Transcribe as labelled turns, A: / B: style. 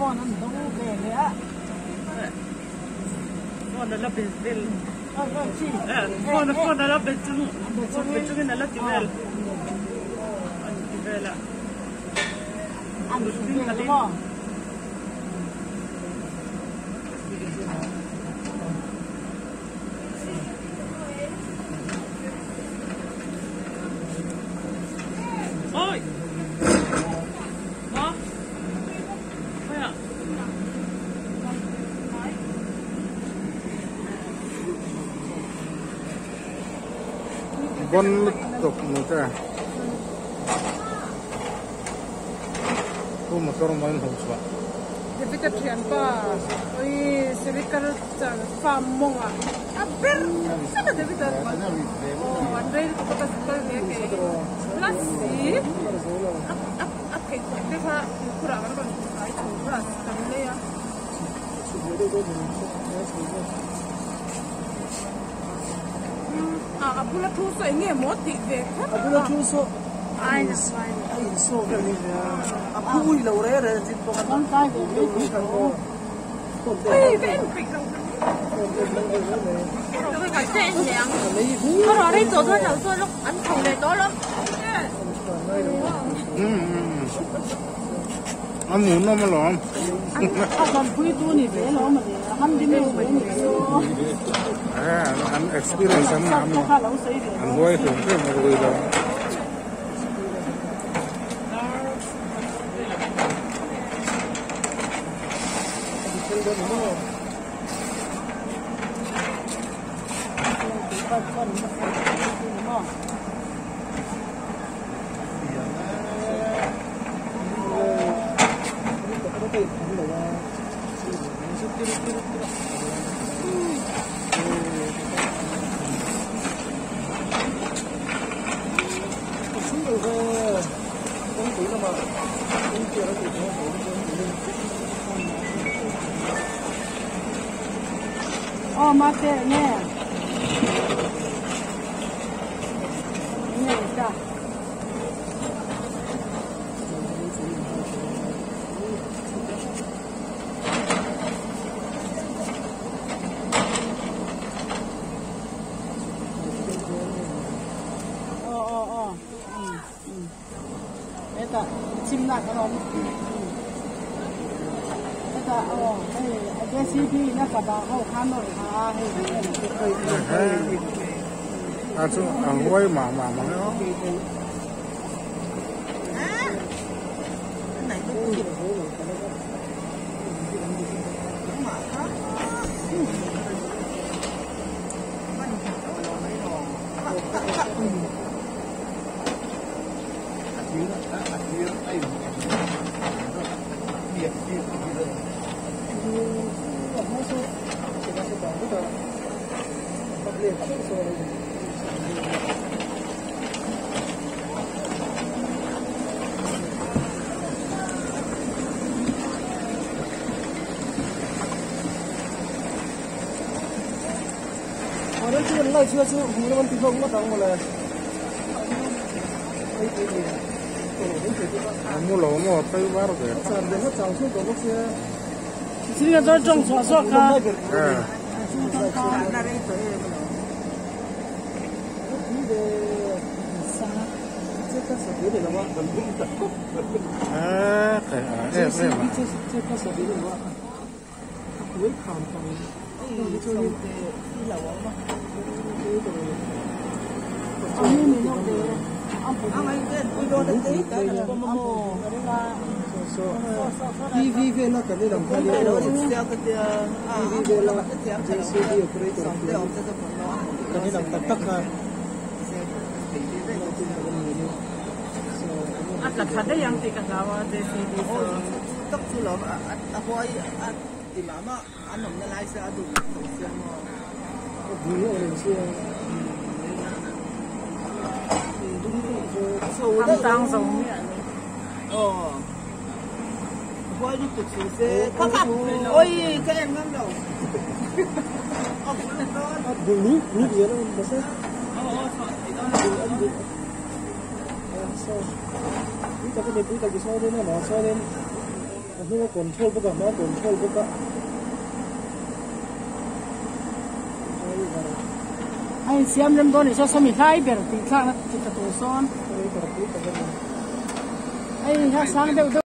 A: con ăn đâu về nữa
B: con nó lắp bên
A: chị
B: con nó lắp bên chung cái nó lắp chữ về là
A: ăn về đúng không
B: ôi đó thôi à
C: bon tục một cái tu motor main hoswa
A: Kita trianpa, oi serikal farm monga. Aber, sana David. Oh, Andre ko pa sa ni ke. Plus si. Up kay ko sa kurang ano ba ay plus kanila ya. Apula tuso nge moti de. Apula tuso. Ai na sai. Ai so ka ni ya. Apui lo re re tin ko kan kai ko ni ko. Ai cái pik đâu. Rồi cái tên nhang. Có rồi đi chỗ thôi đầu tôi lúc anh thùng này to lắm.
C: anh muốn nó mà lỏm
A: Còn quý tu này dễ lắm mà hắn đi đâu vậy
C: anh experience anh anh quay thường cái mà rồi đó
A: mate nè nè ta Eta chim na ka rom eta cái CD nó cả bà hậu khám rồi hả
C: à chú ăn quay mà nó
A: này tôi kịp Lại chưa hú nó vẫn tí không nó đóng một lần
C: mua lẩu mua tay vár rồi
A: sản đến nó trồng xuống của xe chỉ là cho trồng xóa xóa cả Vive na kanila mkali leo vive la JCB operator kanila tataka
B: at lakhada yang tikasawa JCB so
A: tak tulo ako ay di mama anom na lai sa adu siya mo buyo rin siya
B: tham tang giống như
A: qua đi từ từ xe ôi các em ngắm đầu đường núi gì đó mà xe sao cái này cái so lên nó so lên
C: Ano control buka, mau control buka.
A: Ai siam lem don iso sami thai ber ti thang na ti ta to son ai ha sang de